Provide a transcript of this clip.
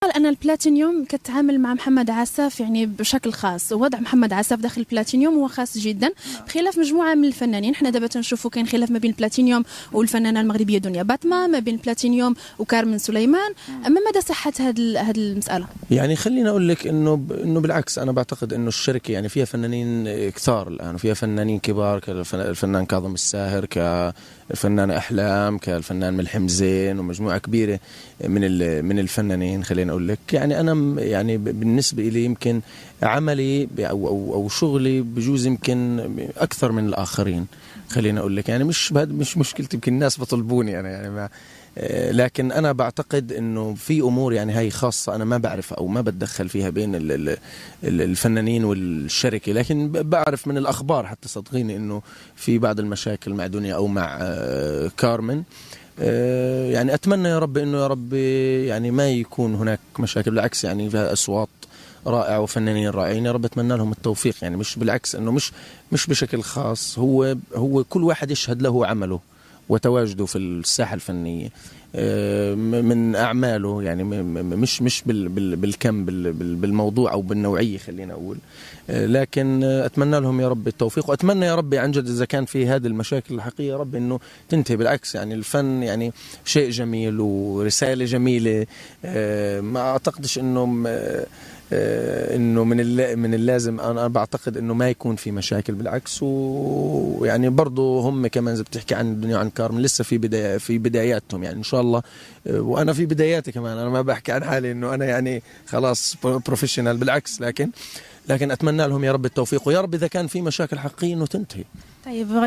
قال أن البلاتينيوم كتعامل مع محمد عساف يعني بشكل خاص، ووضع محمد عساف داخل البلاتينيوم هو خاص جدا بخلاف مجموعة من الفنانين. حنا دابا تنشوفوا كاين خلاف ما بين البلاتينيوم والفنانة المغربية دنيا باطمة، ما بين البلاتينيوم وكارمن سليمان. أما مدى صحة هذه المسألة؟ يعني خليني أقول لك إنه بالعكس، أنا بعتقد إنه الشركة يعني فيها فنانين كثار الآن، وفيها فنانين كبار كالفنان كاظم الساهر، كالفنانة أحلام، كالفنان ملحم زين، ومجموعة كبيرة من الفنانين. خليني أقول لك يعني أنا يعني بالنسبة لي يمكن عملي أو شغلي بجوز يمكن أكثر من الآخرين. خليني أقول لك يعني مش مشكلتي، يمكن الناس بطلبوني أنا يعني ما، لكن أنا بعتقد إنه في أمور يعني هاي خاصة أنا ما بعرف أو ما بتدخل فيها بين الفنانين والشركة، لكن بعرف من الأخبار حتى صدقيني إنه في بعض المشاكل مع دنيا أو مع كارمن. يعني أتمنى يا رب إنه يا رب يعني ما يكون هناك مشاكل، بالعكس يعني فيها أصوات رائعة وفنانين رائعين، يا رب أتمنى لهم التوفيق. يعني مش بالعكس إنه مش بشكل خاص، هو كل واحد يشهد له عمله وتواجده في الساحة الفنية من أعماله، يعني مش بالكم بالموضوع أو بالنوعية خلينا أقول. لكن أتمنى لهم يا رب التوفيق، وأتمنى يا رب عن جد إذا كان في هذه المشاكل الحقيقية يا رب إنه تنتهي. بالعكس يعني الفن يعني شيء جميل ورسالة جميلة. ما أعتقدش إنه من اللازم، انا بعتقد انه ما يكون في مشاكل، بالعكس. ويعني برضه هم كمان اذا بتحكي عن الدنيا وعن كارمن لسه في بداياتهم يعني ان شاء الله، وانا في بداياتي كمان. انا ما بحكي عن حالي انه انا يعني خلاص بروفيشنال، بالعكس، لكن اتمنى لهم يا رب التوفيق، ويا رب اذا كان في مشاكل حقيقيه انه تنتهي. طيب.